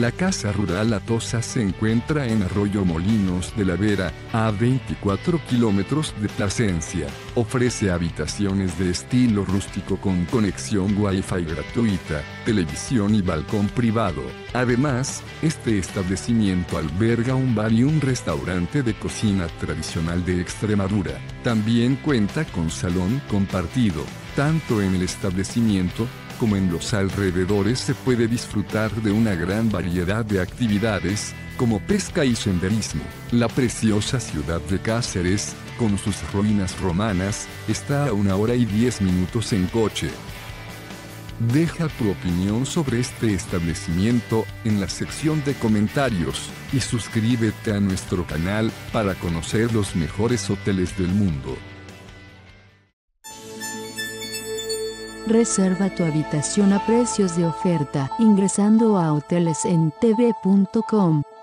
La Casa Rural Atosa se encuentra en Arroyo Molinos de la Vera, a 24 kilómetros de Plasencia. Ofrece habitaciones de estilo rústico con conexión Wi-Fi gratuita, televisión y balcón privado. Además, este establecimiento alberga un bar y un restaurante de cocina tradicional de Extremadura. También cuenta con salón compartido. Tanto en el establecimiento como en los alrededores se puede disfrutar de una gran variedad de actividades, como pesca y senderismo. La preciosa ciudad de Cáceres, con sus ruinas romanas, está a 1 hora y 10 minutos en coche. Deja tu opinión sobre este establecimiento en la sección de comentarios, y suscríbete a nuestro canal para conocer los mejores hoteles del mundo. Reserva tu habitación a precios de oferta ingresando a hotelesentv.com.